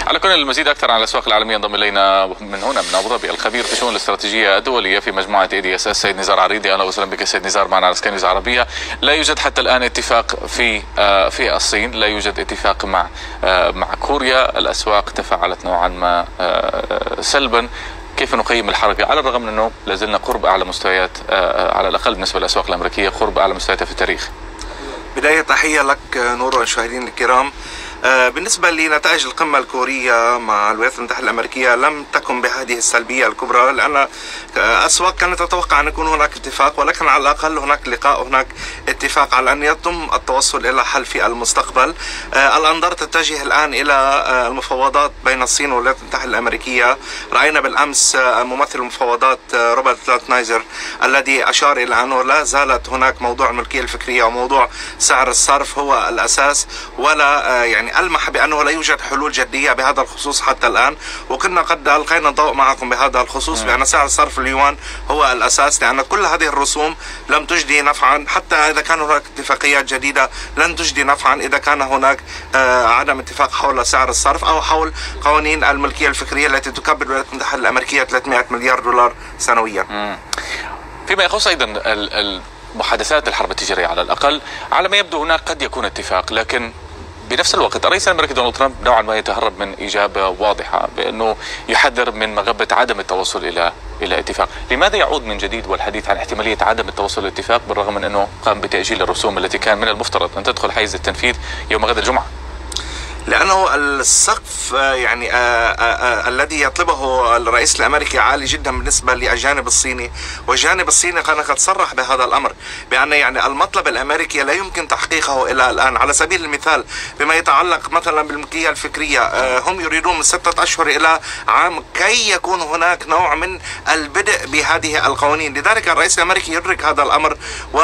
على كل المزيد اكثر عن الاسواق العالميه انضم الينا من هنا من ابو ظبي الخبير في شؤون الاستراتيجيه الدوليه في مجموعه ADSS السيد نزار عريضي. اهلا وسهلا بك سيد نزار معنا على سكاي نيوز عربيه. لا يوجد حتى الان اتفاق في الصين، لا يوجد اتفاق مع كوريا، الاسواق تفاعلت نوعا ما سلبا. كيف نقيم الحركه على الرغم من انه لازلنا قرب اعلى مستويات على الاقل بالنسبه للاسواق الامريكيه، قرب اعلى مستوياتها في التاريخ؟ بداية تحية لك نور والمشاهدين الكرام. بالنسبة لنتائج القمة الكورية مع الولايات المتحدة الأمريكية لم تكن بهذه السلبية الكبرى، لأن الأسواق كانت تتوقع أن يكون هناك اتفاق، ولكن على الأقل هناك لقاء، هناك اتفاق على أن يتم التوصل إلى حل في المستقبل. الأنظار تتجه الآن إلى المفاوضات بين الصين والولايات المتحدة الأمريكية. رأينا بالأمس ممثل المفاوضات روبرت لاتنايزر الذي أشار إلى أنه لا زالت هناك موضوع الملكية الفكرية وموضوع سعر الصرف هو الأساس، ولا يعني ألمح بأنه لا يوجد حلول جدية بهذا الخصوص حتى الآن. وكنا قد ألقينا الضوء معكم بهذا الخصوص بأن سعر صرف اليوان هو الأساس، لأن كل هذه الرسوم لم تجدي نفعا، حتى إذا كان هناك اتفاقيات جديدة لن تجدي نفعا إذا كان هناك عدم اتفاق حول سعر الصرف أو حول قوانين الملكية الفكرية التي تكبر الولايات المتحدة الأمريكية 300 مليار دولار سنويا. فيما يخص أيضا محادثات الحرب التجارية، على الأقل على ما يبدو هناك قد يكون اتفاق، لكن بنفس الوقت الرئيس الامريكي دونالد ترامب نوعا ما يتهرب من اجابه واضحه بانه يحذر من مغبه عدم التوصل الى اتفاق. لماذا يعود من جديد والحديث عن احتماليه عدم التوصل الى اتفاق بالرغم من انه قام بتاجيل الرسوم التي كان من المفترض ان تدخل حيز التنفيذ يوم غد الجمعه؟ لأنه السقف يعني الذي يطلبه الرئيس الأمريكي عالي جدا بالنسبة للجانب الصيني، والجانب الصيني كان قد صرح بهذا الأمر بأن يعني المطلب الأمريكي لا يمكن تحقيقه إلى الآن. على سبيل المثال بما يتعلق مثلا بالملكية الفكرية، هم يريدون من 6 أشهر إلى عام كي يكون هناك نوع من البدء بهذه القوانين. لذلك الرئيس الأمريكي يدرك هذا الأمر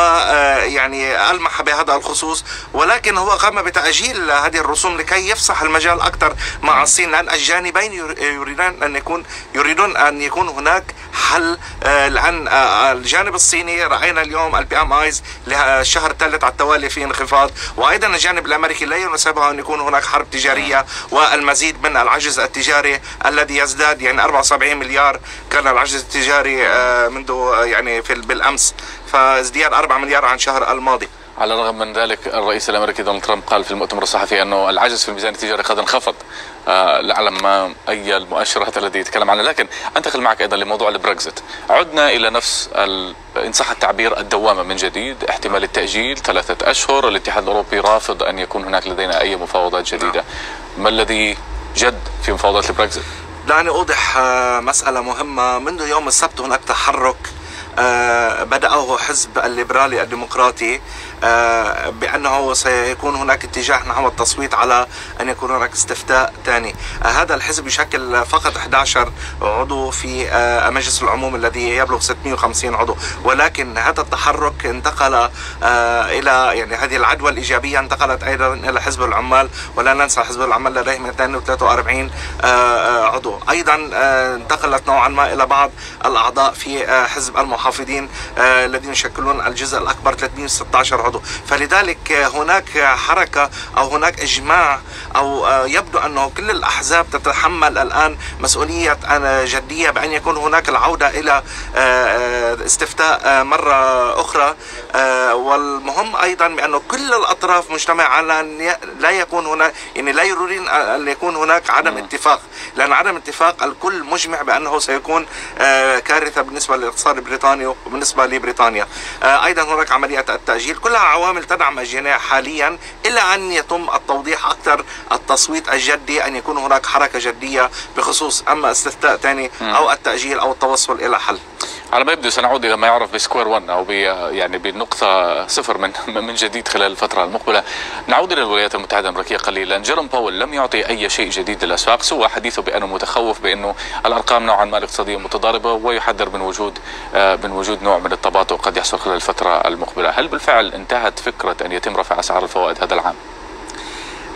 ويعني ألمح بهذا الخصوص، ولكن هو قام بتأجيل هذه الرسوم لكي يفسح المجال أكثر مع الصين، لأن الجانبين يريدون أن يكون هناك حل. لأن الجانب الصيني رأينا اليوم PMIs للشهر الثالث على التوالي في انخفاض، وأيضا الجانب الأمريكي لا يناسبه أن يكون هناك حرب تجارية والمزيد من العجز التجاري الذي يزداد. يعني 74 مليار كان العجز التجاري منذ يعني بالأمس، فازدياد 4 مليار عن الشهر الماضي. على الرغم من ذلك الرئيس الامريكي دونالد ترامب قال في المؤتمر الصحفي انه العجز في الميزان التجاري قد انخفض. لا اعلم ما اي المؤشرات التي يتكلم عنها، لكن انتقل معك ايضا لموضوع البريكزيت. عدنا الى نفس ان صح التعبير الدوامه من جديد، احتمال التاجيل 3 أشهر، الاتحاد الاوروبي رافض ان يكون هناك لدينا اي مفاوضات جديده. ما الذي جد في مفاوضات البريكزيت؟ دعني اوضح مساله مهمه. منذ يوم السبت هناك تحرك بدأه حزب الليبرالي الديمقراطي بأنه سيكون هناك اتجاه نحو التصويت على أن يكون هناك استفتاء ثاني. هذا الحزب يشكل فقط 11 عضو في مجلس العموم الذي يبلغ 650 عضو، ولكن هذا التحرك انتقل إلى يعني هذه العدوى الإيجابية انتقلت أيضا إلى حزب العمال، ولا ننسى حزب العمال لديه 243 عضو. أيضا انتقلت نوعا ما إلى بعض الأعضاء في حزب المحافظين الذين يشكلون الجزء الأكبر 316 عضو. فلذلك هناك حركة أو هناك إجماع، أو يبدو أنه كل الأحزاب تتحمل الآن مسؤولية جدية بأن يكون هناك العودة إلى استفتاء مرة أخرى. والمهم أيضا بأنه كل الأطراف مجتمعة على أن لا يكون هناك، يعني لا يريدون أن يكون هناك عدم اتفاق، لأن عدم اتفاق الكل مجمع بأنه سيكون كارثة بالنسبة للاقتصاد البريطاني وبالنسبة لبريطانيا. أيضا هناك عملية التأجيل، كلها عوامل تدعم الجناح حاليا إلى أن يتم التوضيح أكثر، التصويت الجدي، أن يكون هناك حركة جدية بخصوص أما استفتاء ثاني أو التأجيل أو التوصل إلى حل. على ما يبدو سنعود الى ما يعرف بسكوير 1 او يعني بالنقطه صفر من جديد خلال الفتره المقبله. نعود الى الولايات المتحده الامريكيه قليلا. جيروم باول لم يعطي اي شيء جديد للاسواق سوى حديثه بانه متخوف بانه الارقام نوعا ما الاقتصاديه متضاربه، ويحذر من وجود نوع من التباطؤ قد يحصل خلال الفتره المقبله. هل بالفعل انتهت فكره ان يتم رفع اسعار الفوائد هذا العام؟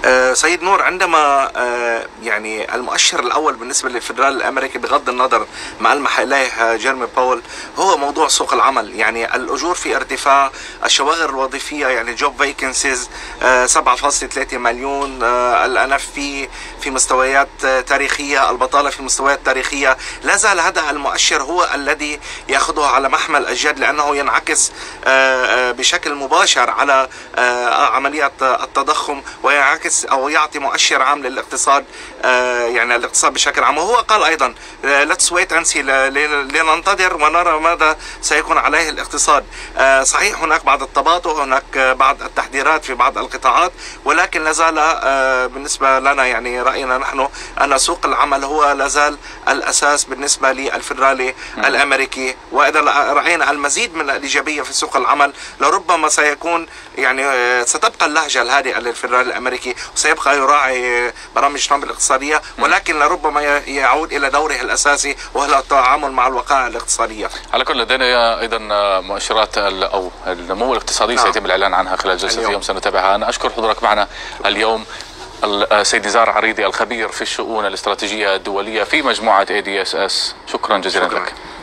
سيد نور، عندما يعني المؤشر الأول بالنسبة للفدرالي الأمريكي بغض النظر ما ألمح إليه جيرمي باول هو موضوع سوق العمل. يعني الأجور في ارتفاع، الشواغر الوظيفية يعني جوب فيكنسيز 7.3 مليون، الأنف في مستويات تاريخية، البطالة في مستويات تاريخية. لا زال هذا المؤشر هو الذي يأخذه على محمل الجد، لأنه ينعكس بشكل مباشر على عملية التضخم، وينعكس أو يعطي مؤشر عام للاقتصاد، يعني الاقتصاد بشكل عام. وهو قال أيضا let's wait and see، لننتظر ونرى ماذا سيكون عليه الاقتصاد. صحيح هناك بعض التباطؤ، هناك بعض التحذيرات في بعض القطاعات، ولكن لا زال بالنسبة لنا يعني رأينا نحن أن سوق العمل هو لا زال الأساس بالنسبة للفدرالي الأمريكي. وإذا رأينا المزيد من الإيجابية في سوق العمل لربما سيكون يعني ستبقى اللهجة الهادئة للفدرالي الأمريكي، وسيبقى يراعي برامج ترامب الاقتصادية، ولكن لربما يعود إلى دوره الأساسي وهو التعامل مع الوقائع الاقتصادية. على كل لدينا أيضا مؤشرات أو النمو الاقتصادي سيتم الإعلان عنها خلال جلسة اليوم سنتابعها. أنا أشكر حضورك معنا اليوم السيد نزار عريضي، الخبير في الشؤون الاستراتيجية الدولية في مجموعة ADSS. شكرا جزيلا لك.